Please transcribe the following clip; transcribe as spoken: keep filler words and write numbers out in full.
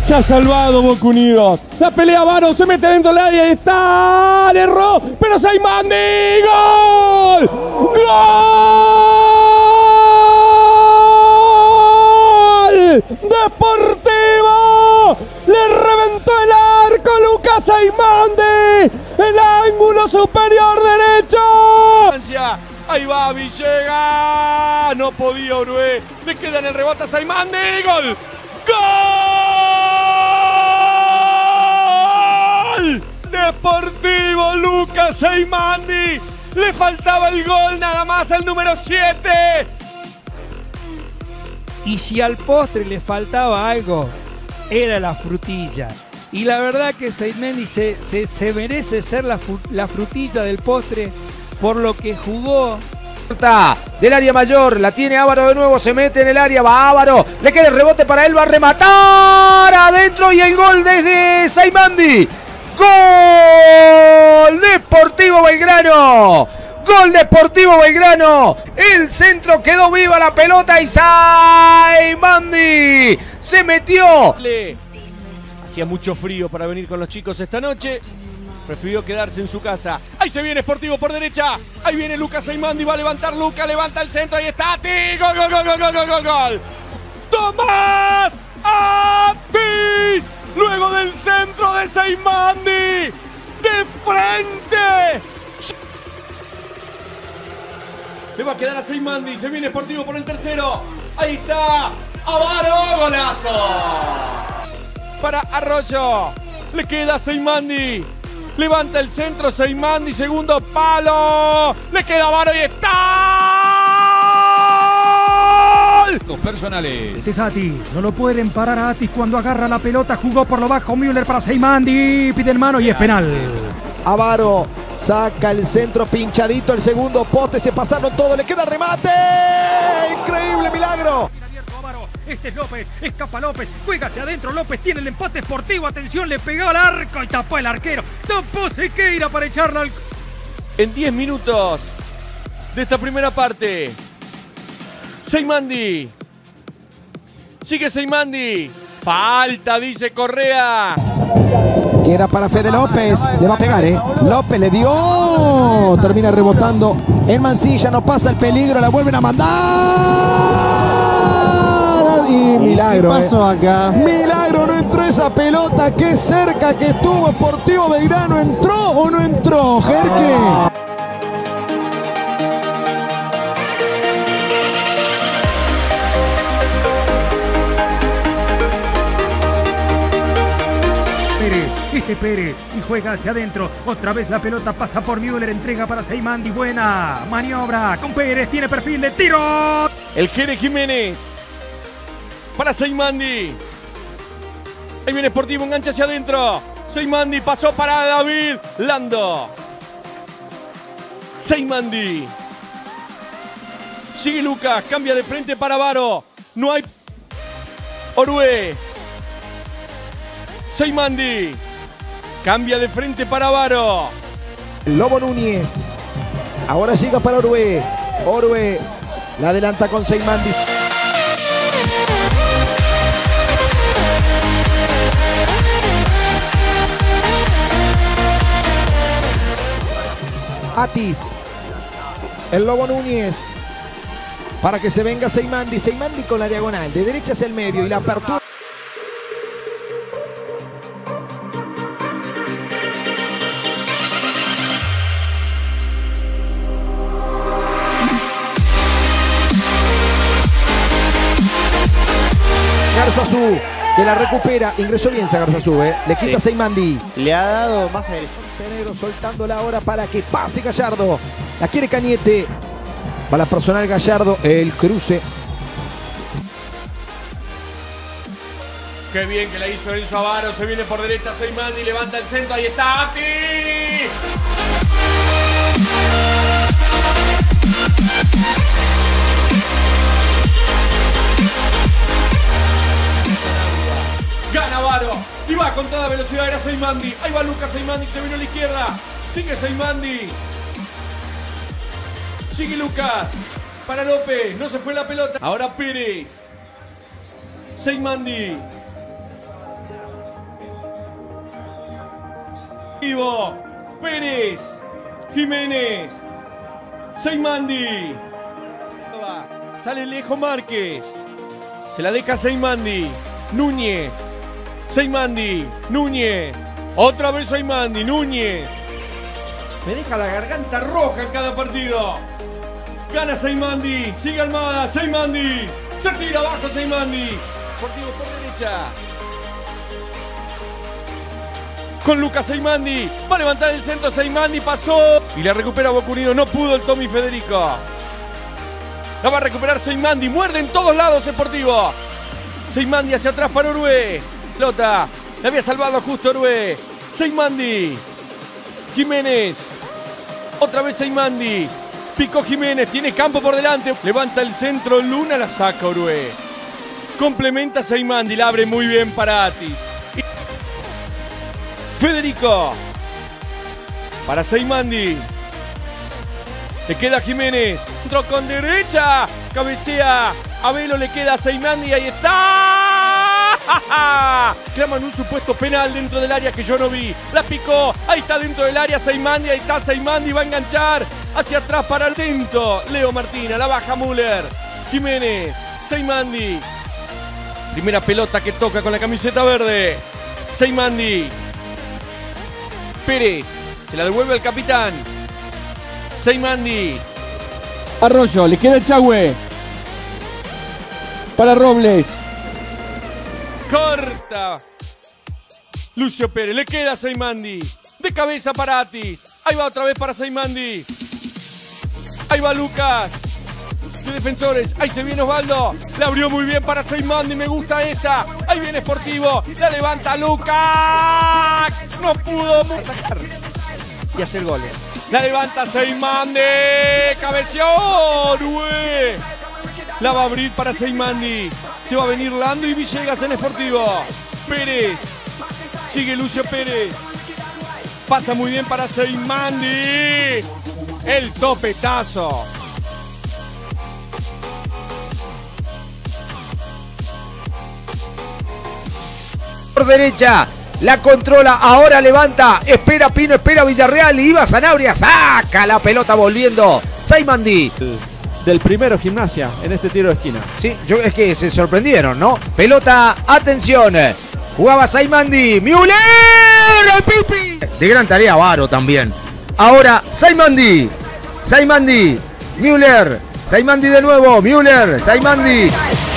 Se ha salvado Boca Unidos. La pelea Varo, se mete dentro del área y está. Le erró, pero Saimandi. ¡Gol! ¡Gol! ¡Deportivo! Le reventó el arco Lucas Saimandi. El ángulo superior derecho. Ahí va Villegas. No podía Orué. Le queda en el rebote a Saimandi. ¡Gol! ¡Gol! Deportivo Lucas Saimandi. Le faltaba el gol nada más al número siete. Y si al postre le faltaba algo, era la frutilla. Y la verdad que Saimandi se, se, se merece ser la, la frutilla del postre por lo que jugó. Del área mayor, la tiene Ávaro de nuevo, se mete en el área, va Ávaro, le queda el rebote para él, va a rematar adentro y el gol desde Saimandi. ¡Gol! Deportivo Belgrano. Gol Deportivo Belgrano. El centro quedó viva la pelota y Saimandi se metió. Hacía mucho frío para venir con los chicos esta noche. Prefirió quedarse en su casa. Ahí se viene Sportivo por derecha. Ahí viene Lucas Saimandi. Va a levantar Lucas. Levanta el centro. Ahí está Atis. Gol, gol, gol, gol, gol, gol, gol, gol. Tomás Atis. Luego del centro de Saimandi. De frente. Le va a quedar a Saimandi. Se viene Sportivo por el tercero. Ahí está. Ávaro. Golazo. Para Arroyo. Le queda a Saimandi. Levanta el centro Saimandi, segundo palo. Le queda Ávaro y está. Los personales. Este es Atis, no lo pueden parar a Atis cuando agarra la pelota. Jugó por lo bajo Müller para Saimandi. Pide el mano y es penal. Ávaro saca el centro pinchadito, el segundo poste, se pasaron todo, le queda el remate. Increíble milagro. Este es López, escapa López, juega hacia adentro, López tiene el empate Sportivo, atención, le pegó al arco y tapó el arquero, tapó Sequeira para echarla al... En diez minutos de esta primera parte, Saimandi, sigue Saimandi, falta, dice Correa. Queda para Fede López, le va a pegar, ¿eh? López le dio, termina rebotando en Mansilla, no pasa el peligro, la vuelven a mandar. Y milagro, ¿qué pasó eh. acá? Milagro, no entró esa pelota, qué cerca que estuvo Sportivo Belgrano, ¿entró o no entró, Jerque? Pérez, este Pérez, y juega hacia adentro, otra vez la pelota pasa por Müller, entrega para Saimandi, buena maniobra con Pérez, tiene perfil de tiro. El Jere Jiménez. Para Saimandi. Ahí viene Sportivo, engancha hacia adentro. Saimandi pasó para David Lando. Saimandi. Sigue Lucas, cambia de frente para Ávaro. No hay Orué. Saimandi. Cambia de frente para Ávaro. Lobo Núñez. Ahora llega para Orué. Orué la adelanta con Saimandi. Atis, el Lobo Núñez, para que se venga Saimandi, Saimandi con la diagonal, de derecha hacia el medio y la apertura. Garzazú, que la recupera, ingresó bien Garzazú, ¿eh? Le quita sí. Saimandi. Le ha dado más agresión. Montenegro soltándola ahora para que pase Gallardo. La quiere Cañete. Va la personal Gallardo, el cruce. Qué bien que la hizo Enzo Ávaro, se viene por derecha Saimandi, levanta el centro, ahí está Ati. Gana Ávaro y va con toda velocidad, era Saimandi. Ahí va Lucas Saimandi, se vino a la izquierda. Sigue Saimandi. Sigue Lucas. Para López, no se fue la pelota. Ahora Pérez. Saimandi. Pérez, Jiménez, Seimandi. Sale lejos Márquez. Se la deja Seimandi. Núñez. Seimandi. Núñez. Otra vez Seimandi. Núñez. Me deja la garganta roja en cada partido. Gana Seimandi. Sigue Almada. Seimandi. Se tira abajo Seimandi. Sportivo por derecha. Con Lucas Seimandi. Va a levantar el centro. Seimandi pasó. Y la recupera Bocunino. No pudo el Tommy Federico. La va a recuperar Seimandi. Muerde en todos lados Sportivo. Seimandi hacia atrás para Orué. Pelota. Le había salvado justo Orué. Seimandi. Jiménez. Otra vez Seimandi. Picó Jiménez. Tiene campo por delante. Levanta el centro. Luna la saca Orué. Complementa Seimandi. La abre muy bien para Atis. Federico. Para Seimandi. Le queda Jiménez. Entró con derecha. Cabecea. A Velo le queda a Seimandi. Ahí está. Claman un supuesto penal dentro del área que yo no vi. La picó. Ahí está dentro del área Seimandi. Ahí está Seimandi. Va a enganchar. Hacia atrás para el dentro. Leo Martina. La baja Müller. Jiménez. Seimandi. Primera pelota que toca con la camiseta verde. Seimandi. Pérez. Se la devuelve al capitán. Seimandi. Arroyo, le queda el Chagüe. Para Robles. Corta. Lucio Pérez. Le queda a Seimandi. De cabeza para Atis. Ahí va otra vez para Seimandi. Ahí va Lucas. De defensores. Ahí se viene Osvaldo. La abrió muy bien para Seimandi. Me gusta esa. Ahí viene Sportivo. La levanta Lucas. No pudo sacar y hacer goles. La levanta Seimandi. Cabeció. Orué. La va a abrir para Seimandi. Se va a venir Lando y Villegas en Sportivo. Pérez. Sigue Lucio Pérez. Pasa muy bien para Seimandi. El topetazo. Por derecha. La controla, ahora levanta, espera Pino, espera Villarreal y iba Sanabria, saca la pelota volviendo Seimandi. Del primero Gimnasia en este tiro de esquina. Sí, yo, es que se sorprendieron, ¿no? Pelota, atención, jugaba Seimandi, Müller, el Pipi. De gran tarea Varo también. Ahora Seimandi, Seimandi, Müller, Seimandi de nuevo, Müller, Seimandi.